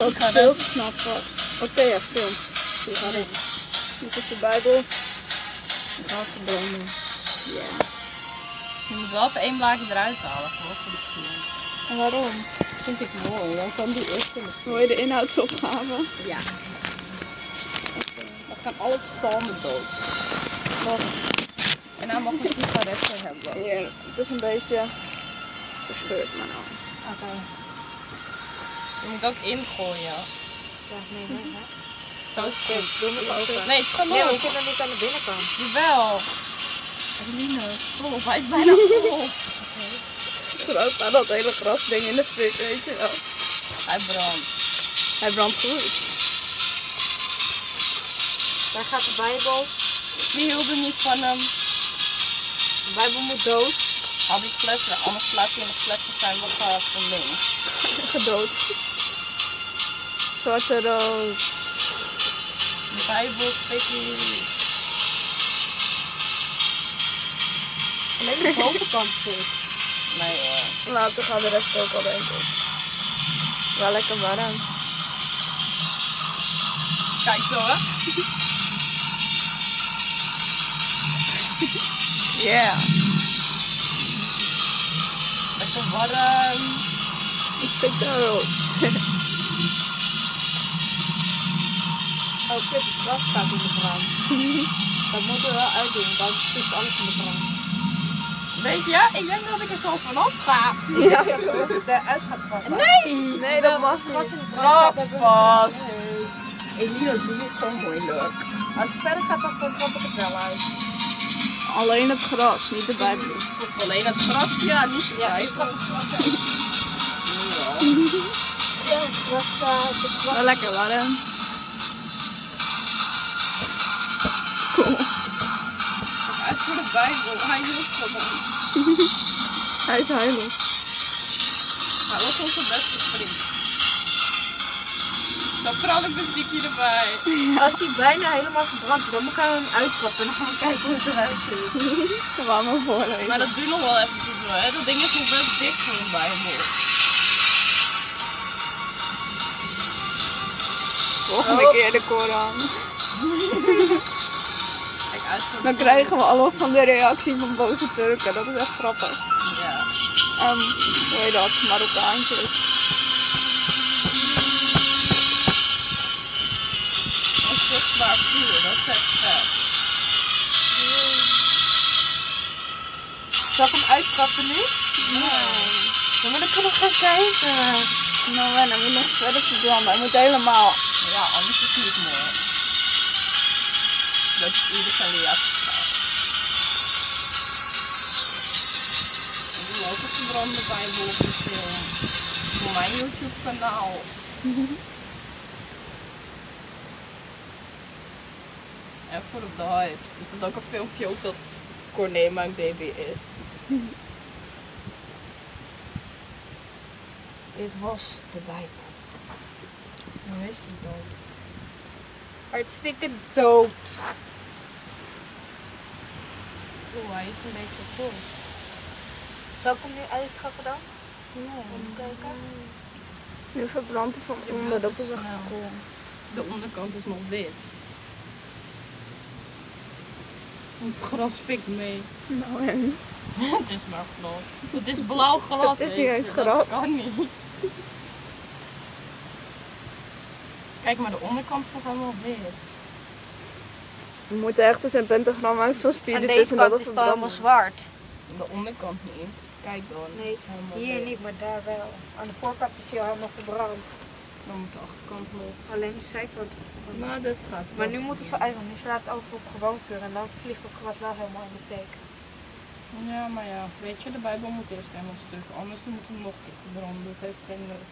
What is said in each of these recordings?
Ook veel te snel vast. Oké, ja, film. Sigaret. Dit is de Bijbel. Ik ga verbranden. Ja. Je moet wel even 1 blaadje eruit halen, gewoon voor de sier. En waarom? Dat vind ik mooi, dan kan die eerst in de Wil je de inhoudsopgave? Ja. Dan gaan alle psalmen dood. En dan mag een sigaretten hebben. Ja, het is een beetje verscheurd, maar nou. Oké. Je moet ook ingooien. Ja, nee. Zo is het. Doen we open. Nee, het is gewoon Nee, want leuk. het zit nog niet aan de binnenkant. Jawel. Eline, stop. Hij is bijna vol. Straks staat dat hele grasding in de fik, weet je wel. Hij brandt. Hij brandt goed. Daar gaat de Bijbel. Die hielden niet van hem. De Bijbel moet dood. Haal die flessen, anders slaat hij in de flessen zijn we verminkt. Gedood. Zwarte rood. Bijbel, fikkie. Alleen de bovenkant fit. Nee hoor. Later gaan de rest ook al, denk ik. Wel lekker warm. Kijk zo hè. Yeah. Lekker warm. Ik vind het zo. Oh, kut, het gras staat in de brand. Dat moeten we wel uitdoen, want anders vliegt alles in de brand. Weet je, ik denk dat ik er zo vanaf ga. Ja. Dat het eruit gaat trappen. Nee! Nee, dat mag Gras niet. in de brand staat, Straks hebben we- pas. Nee. Eline doet het zo moeilijk. Als het verder gaat, dan trap ik het wel uit. Alleen het gras, niet de Bijbel. Alleen het gras, ja, niet de Ja, ik Bijbel. trap het gras uit. Ja. Ja, het gras, Wel lekker warm. Cool. Kijk uit voor de Bijbel, hij hield van ons. Hij is heilig. Hij was onze beste vriend. Zo vrolijk muziekje erbij. Als hij bijna helemaal verbrand is, dan gaan we hem uittrappen en dan gaan we kijken hoe het eruit ziet. Dat wou maar voorlezen. Maar dat duurt nog wel eventjes hoor, hè. Dat ding is nog best dik voor een Bijbel. Volgende keer de Koran. Kijk uit voor de Dan krijgen we allemaal van de reacties van boze Turken. Dat is echt grappig. Ja. Hoe heet dat? Marokkaantjes. Onzichtbaar vuur, dat is echt vet. Zal ik hem uittrappen nu? Nee. Ja, maar dan kunnen we gaan kijken. Nou en hij moet nog verder verbranden. Hij moet helemaal. Ja, anders is het niet mooi. Dat is ieder zijn reactie. Ik doe ook een verbrande Bijbel op een film. Voor mijn YouTube kanaal. En voor op de hype. Dus dat ook een filmpje ook dat Corné mijn baby is. Dit was de Bijbel. Nu is hij dood. Hartstikke dood. Oeh, hij is een beetje vol. Zal ik hem nu uittrappen dan? Nee. Om te kijken? Nu verbrandt hij van onder. Dat is echt snel. cool. De onderkant is nog wit. Het gras fikt mee. Nou en. Het is maar glas. Het is blauw glas. Het is weet niet je. eens Dat gras. kan niet. Kijk, maar de onderkant is nog helemaal wit. We moeten echt eens een pentagram uit van Aan spieren deze tussen dat kant het is het al helemaal verbranden. zwart. De onderkant niet. Kijk dan. het Nee, is helemaal hier wit. niet, maar daar wel. Aan de voorkant is hij al helemaal verbrand. Dan moet de achterkant nog. Alleen de zijkant. Maar dit gaat wel. Maar nu moet hij zo uit, want nu slaat het over op gewoon vuur en dan vliegt het gras wel helemaal in de fik. Ja, maar ja. Weet je, de Bijbel moet eerst helemaal stuk. Anders dan moet hij nog een keer verbranden. Dat heeft geen nut.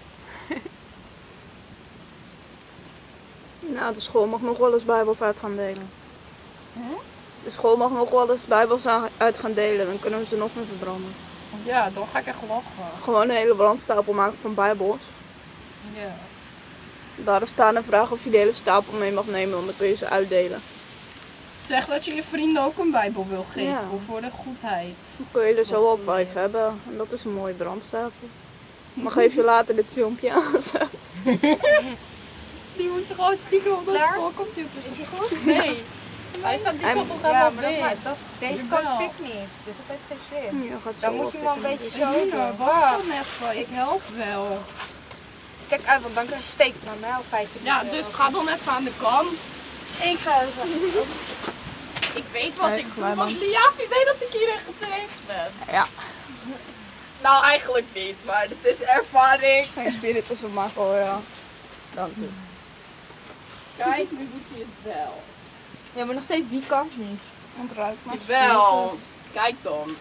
Nou, de school mag nog wel eens Bijbels uit gaan delen. Hm? De school mag nog wel eens Bijbels uit gaan delen. Dan kunnen we ze nog meer verbranden. Ja, dan ga ik echt lachen. Gewoon een hele brandstapel maken van Bijbels. Ja. Daar staat een vraag of je de hele stapel mee mag nemen, want dan kun je ze uitdelen. Zeg dat je je vrienden ook een Bijbel wil geven. Ja. Voor de goedheid. Dan kun je er zo Wat wel voor 5 meer? hebben. En dat is een mooie brandstapel. Mag even later dit filmpje aanzetten. Die moet je gewoon stiekem op de Klaar? schoolcomputer Is zetten. hij goed? Nee. Hij staat die Hij- kant op Ja, helemaal maar wit. deze Jawel. kant fik niet. Dus dat is geen slim. Ja, gaat Dan zo moet je hem wel een oppikken. beetje zo Eline, doen. wacht dan even. Ik help wel. Kijk uit, want dan krijg je steek van mij op 15 Ja, dus ga dan even aan de kant. Ik ga even. Ik weet wat Nee, ik doe, maar want Liafi weet dat ik hierin getraind ben. Ja, Nou, eigenlijk niet, maar het is ervaring. geen spiritus op Marco, ja. Dank u. Kijk, nu doet hij het wel. Ja, maar nog steeds die kant niet. Ontruik maar. Wel. Kijk dan.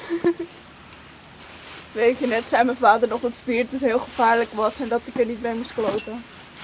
Weet je, net zei mijn vader nog dat spiritus heel gevaarlijk was en dat ik er niet mee moest kloten.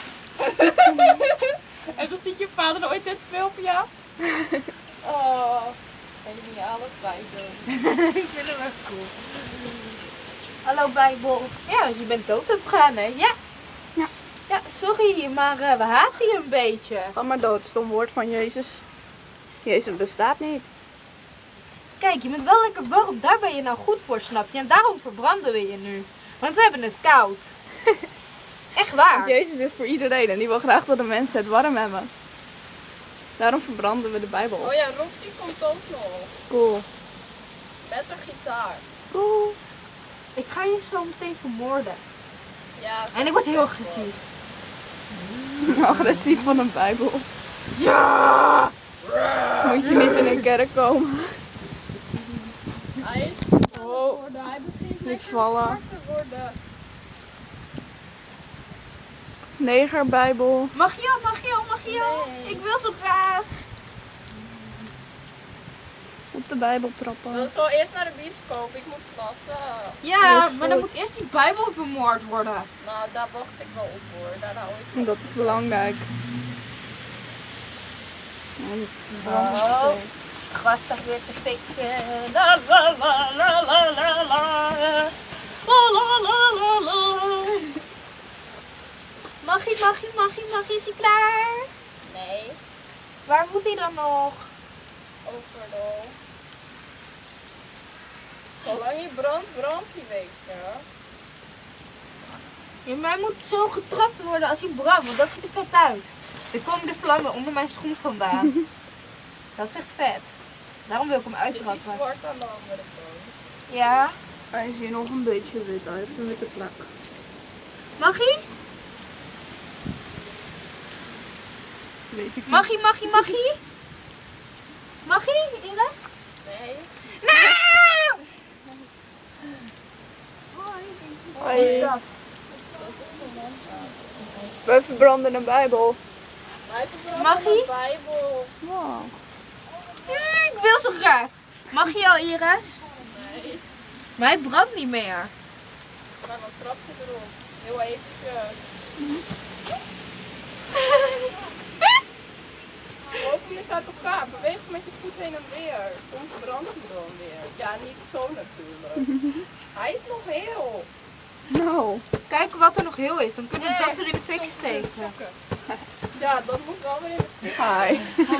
En dan ziet je vader ooit dit filmpje. Oh, geniale tijden. Ik vind hem echt cool. Hallo Bijbel. Ja, dus je bent dood aan het gaan, hè? Ja. Ja. Ja, sorry, maar we haten je een beetje. Ga maar dood, stom woord van Jezus. Jezus bestaat niet. Kijk, je bent wel lekker warm. Daar ben je nou goed voor, snap je? En daarom verbranden we je nu. Want we hebben het koud. Echt waar. Want Jezus is voor iedereen en die wil graag dat de mensen het warm hebben. Daarom verbranden we de Bijbel. Oh ja, Roxy komt ook nog. Cool. Met haar gitaar. Cool. Ik ga je zo meteen vermoorden. Ja, En ik word heel agressief. Agressief van een Bijbel. Ja! Moet je niet in een kerk komen. Hij is goed aan het Oh. worden. Hij begint Niet lekker vallen. zwart te worden. Negerbijbel. Mag je? Nee. Ik wil zo graag. Op de Bijbel trappen. We zal eerst naar de bioscoop. Ik moet plassen. Ja, Dat is maar dan goed. moet eerst die Bijbel vermoord worden. Nou, daar wacht ik wel op hoor. Daar hou ik van. Dat is belangrijk. Oh. Gras staat weer te fikken. La la la la la la la. La la la la la. Magie, is hij klaar? Nee, Waar moet hij dan nog? overal. Zolang je brandt, brandt die weet je. Ja, maar hij moet zo getrapt worden als hij brandt, want dat ziet er vet uit. Er komen de vlammen onder mijn schoen vandaan. Dat is echt vet. Daarom wil ik hem Dus die uittrappen. zwart aan de andere kant. Ja. Hij is hier nog een beetje wit. Hij heeft een witte plek. Magie? Weet ik niet. Magie? Magie, Iris? Nee. Nou! Hoi. Dat is Samantha. We verbranden een Bijbel. Hij verbrandt Magie? de Bijbel. Wow. Ik wil zo graag. Magie al, Iris? Nee. Maar hij brandt niet meer. Nou, dan trap je erop. Heel eventjes. Lopen eens uit elkaar. Beweeg met je voet heen en weer. Soms brandt hij dan weer. Ja, niet zo natuurlijk. Hij is nog heel. Nou. Kijken wat er nog heel is, dan kunnen we dat weer in de fik Zo'n steken. sokken. Ja, dat moet wel weer in de fik. Hi.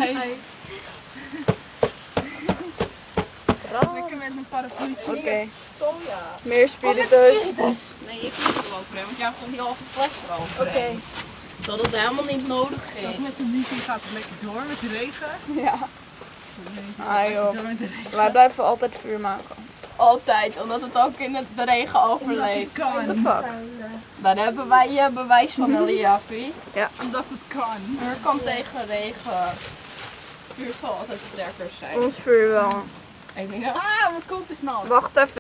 Lekker met een paraplu. Oké. Soja. Meer spiritus. Nee, ik moet er overheen, want jij gaat niet al een fles eroverheen. Dat het helemaal niet nodig is. Met de muziek gaat het lekker door met de regen. Ja. Ah joh. Door met de regen. Wij blijven altijd vuur maken. Altijd, omdat het ook in de regen overleeft. What the fuck? Daar hebben wij bewijs van, Eliafi. Omdat het kan. Er kan tegen regen. Vuur zal altijd sterker zijn. Ons vuur wel. Ik denk, Ah, mijn kont is nat. Wacht even.